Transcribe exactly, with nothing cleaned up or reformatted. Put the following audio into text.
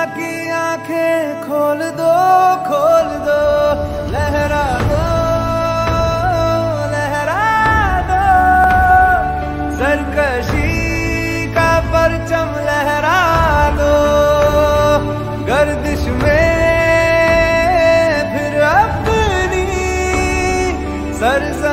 की आंखें खोल दो खोल दो, लहरा दो लहरा दो, सरकशी का परचम लहरा दो, गर्दिश में फिर अपनी सरसा